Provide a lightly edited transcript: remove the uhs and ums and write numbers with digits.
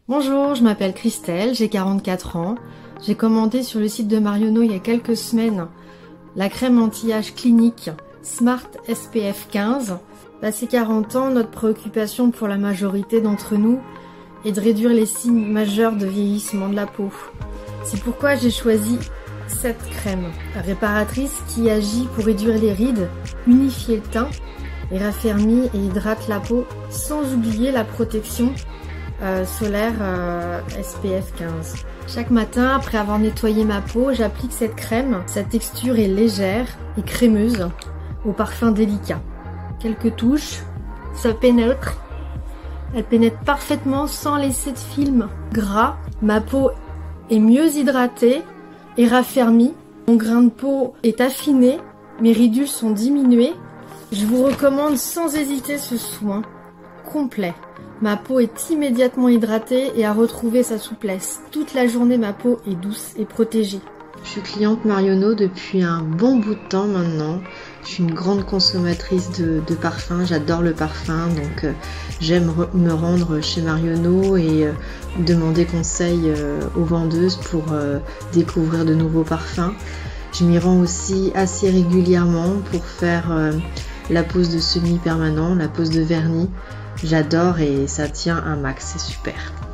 Bonjour, je m'appelle Christelle, j'ai 44 ans. J'ai commandé sur le site de Marionnaud il y a quelques semaines la crème anti-âge clinique Smart SPF 15. Passé 40 ans, notre préoccupation pour la majorité d'entre nous est de réduire les signes majeurs de vieillissement de la peau. C'est pourquoi j'ai choisi cette crème réparatrice qui agit pour réduire les rides, unifier le teint et raffermit et hydrate la peau sans oublier la protection solaire SPF 15. Chaque matin, après avoir nettoyé ma peau, j'applique cette crème. Sa texture est légère et crémeuse, au parfum délicat. Quelques touches, ça pénètre. Elle pénètre parfaitement sans laisser de film gras. Ma peau est mieux hydratée et raffermie. Mon grain de peau est affiné, mes ridules sont diminuées. Je vous recommande sans hésiter ce soin complet. Ma peau est immédiatement hydratée et a retrouvé sa souplesse. Toute la journée, ma peau est douce et protégée. Je suis cliente Marionnaud depuis un bon bout de temps maintenant. Je suis une grande consommatrice de parfums, j'adore le parfum, donc j'aime me rendre chez Marionnaud et demander conseil aux vendeuses pour découvrir de nouveaux parfums. Je m'y rends aussi assez régulièrement pour faire la pose de semi-permanent, la pose de vernis. J'adore et ça tient un max, c'est super.